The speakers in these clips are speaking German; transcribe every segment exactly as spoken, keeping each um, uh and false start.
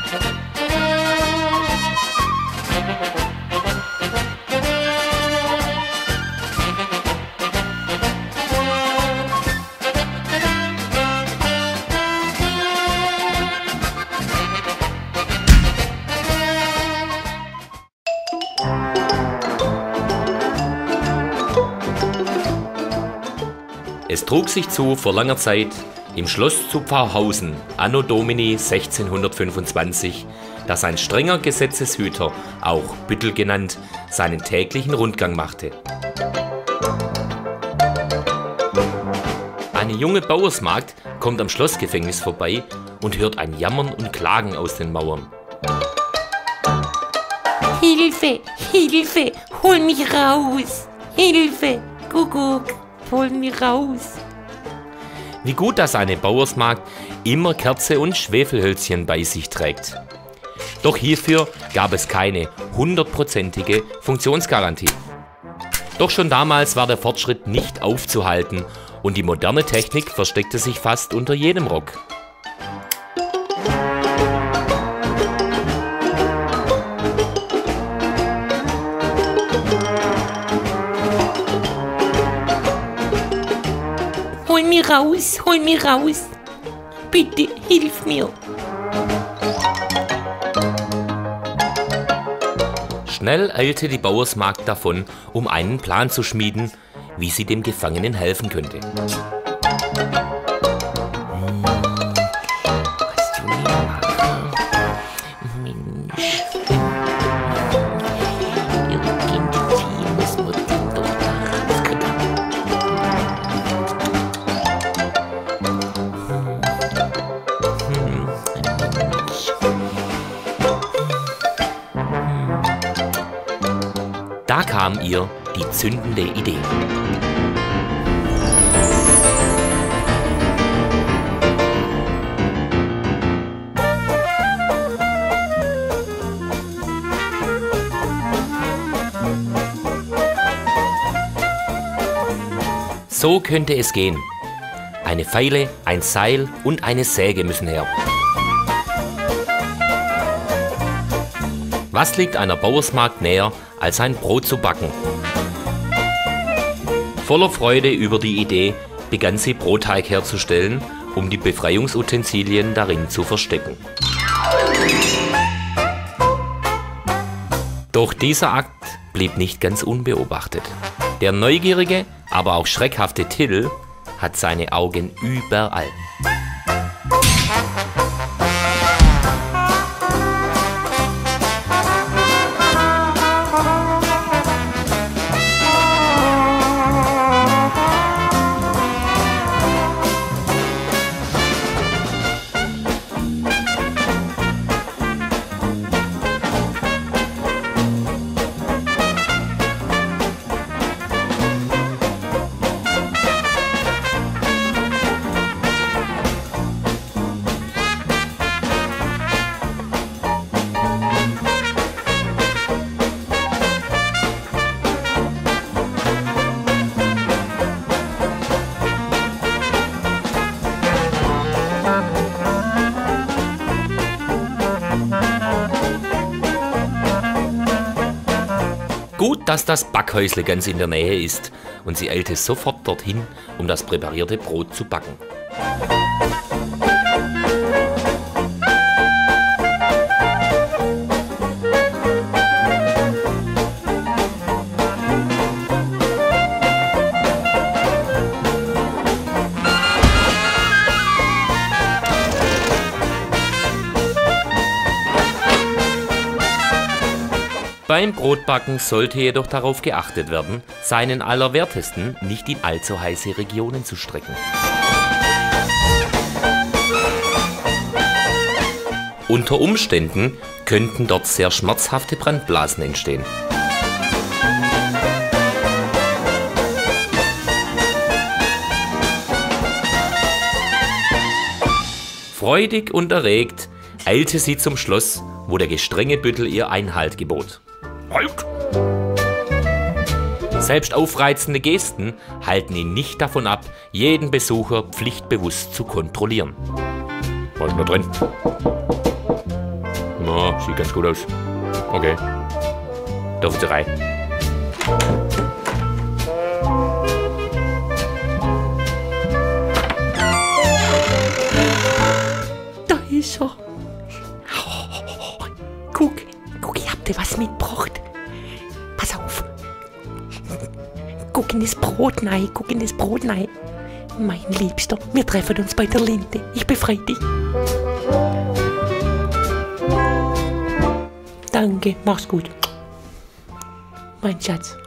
Es trug sich zu vor langer Zeit im Schloss zu Pfarrhausen, anno Domini sechzehnhundertfünfundzwanzig, dass ein strenger Gesetzeshüter, auch Büttel genannt, seinen täglichen Rundgang machte. Eine junge Bauersmagd kommt am Schlossgefängnis vorbei und hört ein Jammern und Klagen aus den Mauern. Hilfe, Hilfe, hol mich raus! Hilfe, Kuckuck, hol mich raus! Wie gut, dass eine Bauersmagd immer Kerze und Schwefelhölzchen bei sich trägt. Doch hierfür gab es keine hundertprozentige Funktionsgarantie. Doch schon damals war der Fortschritt nicht aufzuhalten und die moderne Technik versteckte sich fast unter jedem Rock. Hol mich raus, hol mich raus! Bitte, hilf mir! Schnell eilte die Bauersmagd davon, um einen Plan zu schmieden, wie sie dem Gefangenen helfen könnte. Da kam ihr die zündende Idee. So könnte es gehen. Eine Feile, ein Seil und eine Säge müssen her. Was liegt einer Bauersmagd näher, als ein Brot zu backen? Voller Freude über die Idee begann sie Brotteig herzustellen, um die Befreiungsutensilien darin zu verstecken. Doch dieser Akt blieb nicht ganz unbeobachtet. Der neugierige, aber auch schreckhafte Till hat seine Augen überall. Gut, dass das Backhäusle ganz in der Nähe ist und sie eilte sofort dorthin, um das präparierte Brot zu backen. Beim Brotbacken sollte jedoch darauf geachtet werden, seinen Allerwertesten nicht in allzu heiße Regionen zu strecken. Unter Umständen könnten dort sehr schmerzhafte Brandblasen entstehen. Freudig und erregt eilte sie zum Schloss, wo der gestrenge Büttel ihr Einhalt gebot. Halt! Selbst aufreizende Gesten halten ihn nicht davon ab, jeden Besucher pflichtbewusst zu kontrollieren. Was ist da drin? Ja, sieht ganz gut aus. Okay. Dürfen Sie rein. Da ist er. Guck, guck, ich hab dir was mitgebracht. Pass auf. Guck in das Brot rein, guck in das Brot rein. Mein Liebster, wir treffen uns bei der Linde. Ich befreie dich. Danke, mach's gut. Mein Schatz.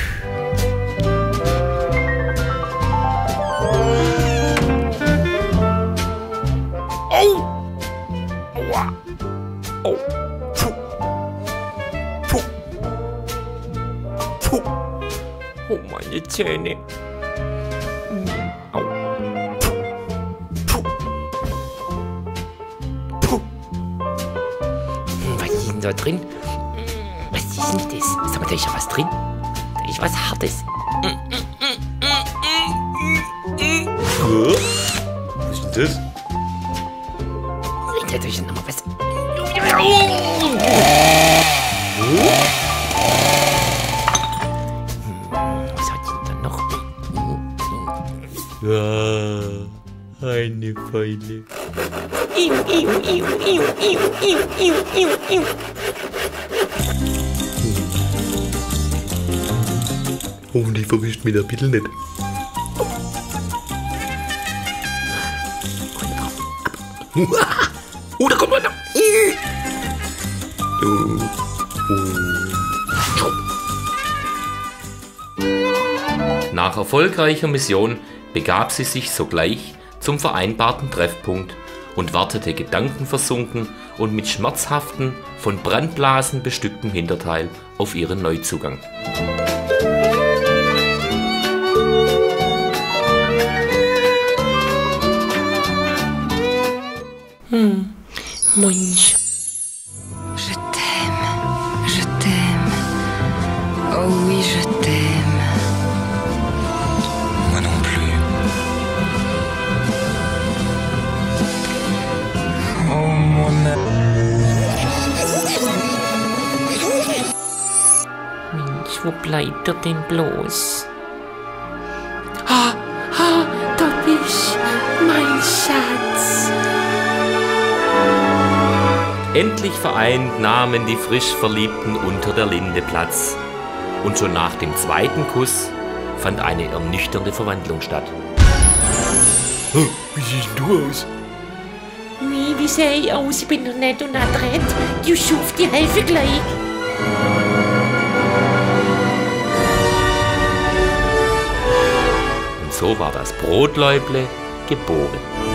Au! Aua! Au! Puh! Puh! Puh! Oh, meine Zähne. Au! Puh! Puh! Was ist denn da drin? Was ist denn das? Sag mal, da ist ja was drin. Da ist was Hartes. Was ist denn das? Da ist noch mal was. Was hat denn da noch? Ja, eine Feile. Iu, iu, iu, iu, iu, iu, iu, iu, iu. Hoffentlich verwischt mich der Bittel nicht. Oh, da kommt einer. Nach erfolgreicher Mission begab sie sich sogleich zum vereinbarten Treffpunkt und wartete gedankenversunken und mit schmerzhaften, von Brandblasen bestücktem Hinterteil auf ihren Neuzugang. Hm, Mensch. Je t'aime, je t'aime, oh oui je t'aime. Moi non plus. Oh mon ami. Mensch, wo bleibt er denn bloß? Ah, ah, da bist mein Schatz. Endlich vereint nahmen die frisch Verliebten unter der Linde Platz. Und schon nach dem zweiten Kuss fand eine ernüchternde Verwandlung statt. Oh, wie siehst du aus? Wie, wie sehe ich aus? Ich bin doch nett und adrett. Du schuft, die helfe gleich. Und so war das Brotläuble geboren.